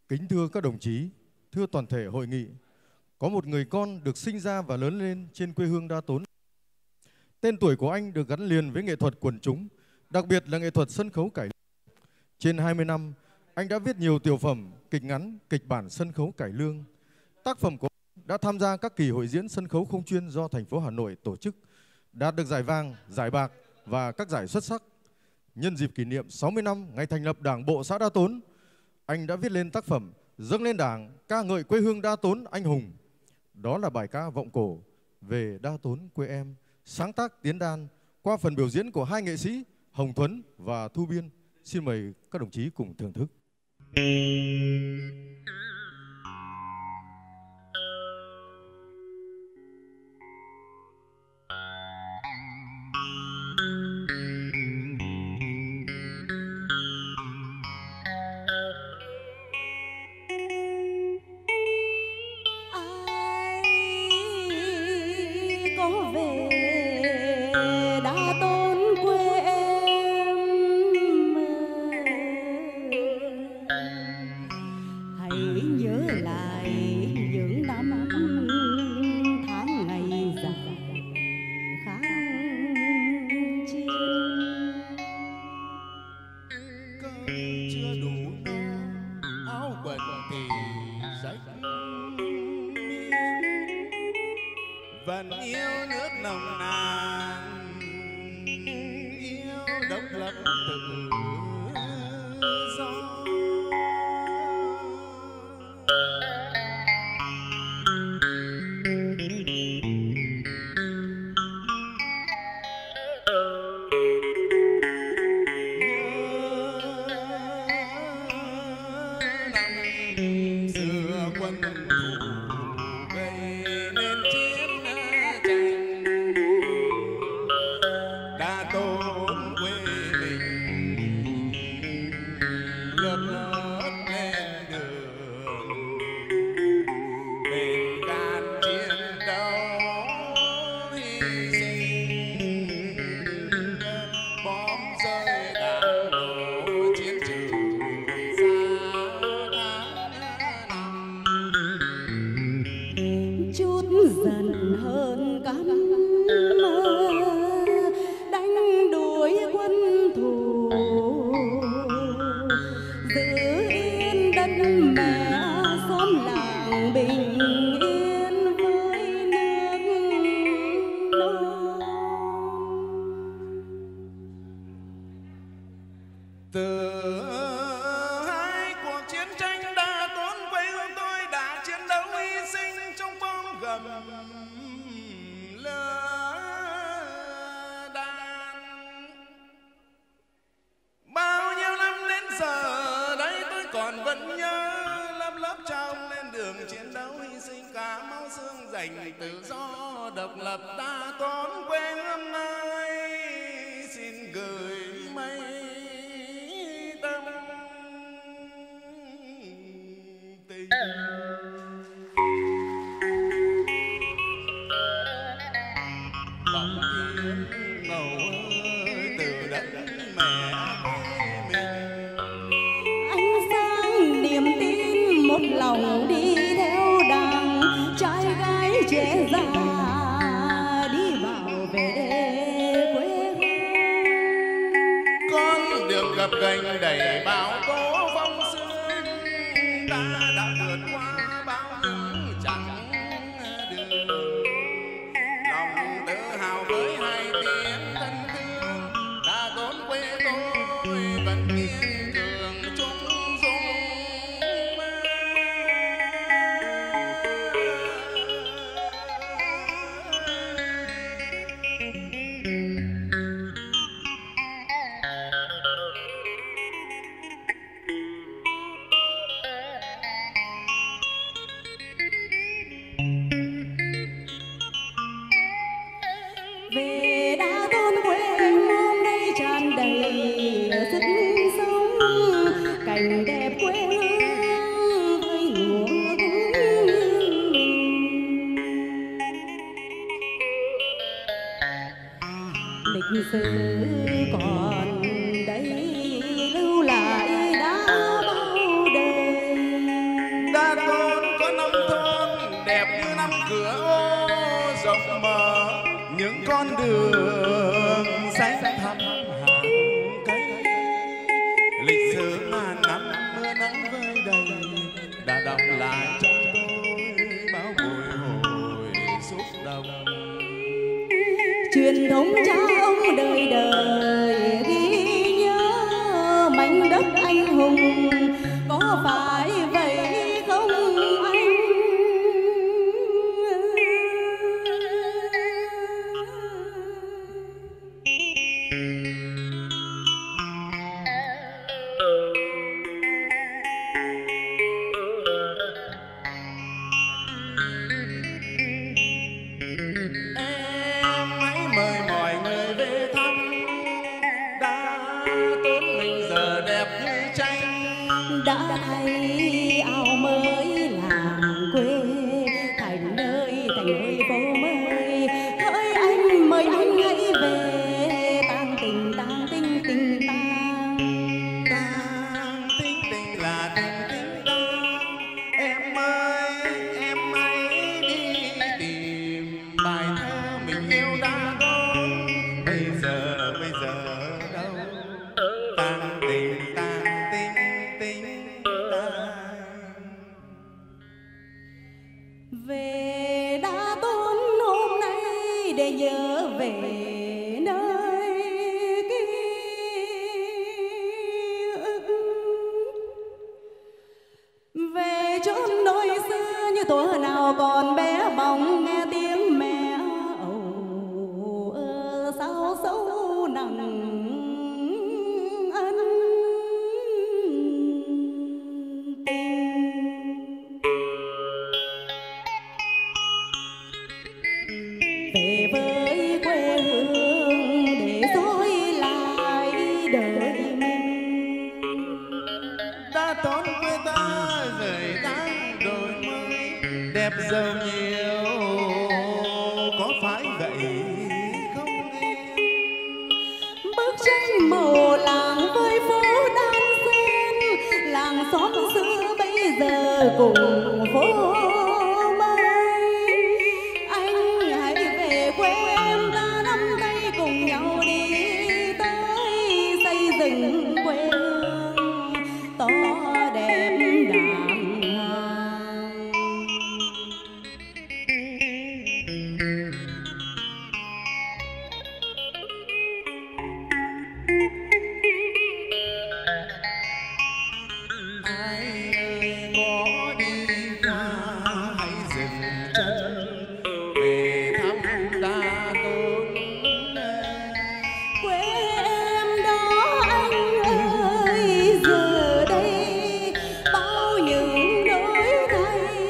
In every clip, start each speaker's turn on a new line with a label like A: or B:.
A: Kính thưa các đồng chí, thưa toàn thể hội nghị, có một người con được sinh ra và lớn lên trên quê hương Đa Tốn. Tên tuổi của anh được gắn liền với nghệ thuật quần chúng, đặc biệt là nghệ thuật sân khấu cải lương. Trên 20 năm, anh đã viết nhiều tiểu phẩm, kịch ngắn, kịch bản sân khấu cải lương. Tác phẩm của anh đã tham gia các kỳ hội diễn sân khấu không chuyên do thành phố Hà Nội tổ chức, đạt được giải vàng, giải bạc và các giải xuất sắc. Nhân dịp kỷ niệm 60 năm ngày thành lập Đảng bộ xã Đa Tốn, anh đã viết lên tác phẩm Dâng lên Đảng, ca ngợi quê hương Đa Tốn anh hùng. Đó là bài ca vọng cổ về Đa Tốn quê em, sáng tác Tiến Đan qua phần biểu diễn của hai nghệ sĩ Hồng Thuấn và Thu Biên. Xin mời các đồng chí cùng thưởng thức.
B: Vẫn yêu nước nồng nàn, yêu độc lập tự do. Xưa quân thù gây nên chiến tranh, Đa Tốn quê mình lướt lướt lên đường, bền gan chiến đấu hy sinh, bom rơi đạn nổ chiến trường
C: chút dần hơn cắm đánh đuổi quân thù, giữ yên đất mẹ xóm làng bình yên với nước non.
B: Từ hai cuộc chiến tranh, Đa Tốn quê hương tôi đã chiến đấu hy sinh trong bom gầm lửa đạn. Bao nhiêu năm đến giờ đây tôi còn vẫn nhớ lớp lớp trong lên đường chiến đấu hy sinh cả máu xương giành tự do độc lập. Đa Tốn quê hương ơi, xin gửi mấy tâm tình. Bóng thiên ngầu ơi, từ đất mẹ quê mình.
C: Ánh sáng niềm tin một lòng đi theo Đảng, trai gái trẻ già đi bảo vệ quê hương.
B: Con đường gập ghềnh đầy bão tố phong sương, ta đã vượt qua bao những chặng đường. Lòng tự hào với hai tiếng thân thương, Đa Tốn quê tôi vẫn kiên cường chung dung. những con đường xanh thẳm hàng cây, lịch sử ngàn năm mưa nắng vơi đầy đã đọng lại trong tôi bao bồi hồi xúc động.
C: Truyền thống cha ông đời đời ghi nhớ mảnh đất anh hùng, có phải vậy không anh?
B: Mời mọi người về thăm, đã tốt mình giờ đẹp như tranh.
C: Đã thấy ao mới làng quê thành nơi phố mới. Hỡi anh mời anh hãy về, tang tình tang tình tình tang.
B: Tang tình tình là tình tình tang. Em ơi em hãy đi tìm bài thơ mình yêu đã đón. Bây giờ đâu tang tình tình tang.
C: Về đã tốn hôm nay để nhớ về nơi ký ức, về chốn nỗi xưa như thuở nào còn bé bỏng, nghe tiếng mẹ âu ơ sao sâu nặng ân tình. Về với quê hương để dối lại đời mình.
B: Đã tốn quê ta rời đang đổi mới, đẹp giàu nhiều có phải vậy không em?
C: Bức tranh màu làng với phố đan xen, làng xóm xưa bây giờ cùng phố mới. Anh hãy về quê em, ta nắm tay cùng nhau đi tới xây dựng quê hương to đẹp đàng hoàng.
B: Ai ơi có đi qua hãy dừng chân về thăm ta tôn.
C: Quê em đó anh ơi, giờ đây bao những đổi thay,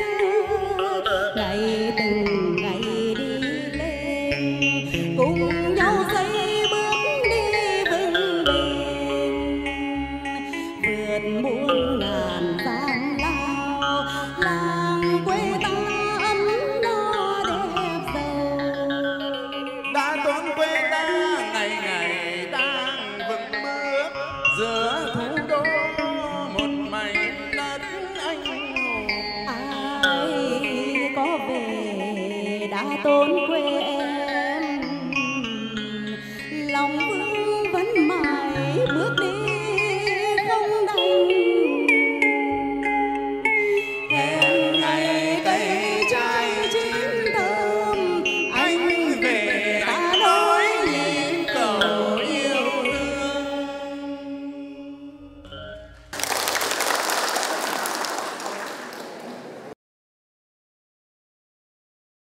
C: ngày từng ngày đi lên cùng nhau xây bước đi vững bền, vượt muôn ngàn gian lao, làng quê ta ấm no đẹp giàu.
B: Đã tốn quê ta ngày ngày đang vững bước giữa thủ đô một mảnh đất anh hùng.
C: Ai có về đã tốn quê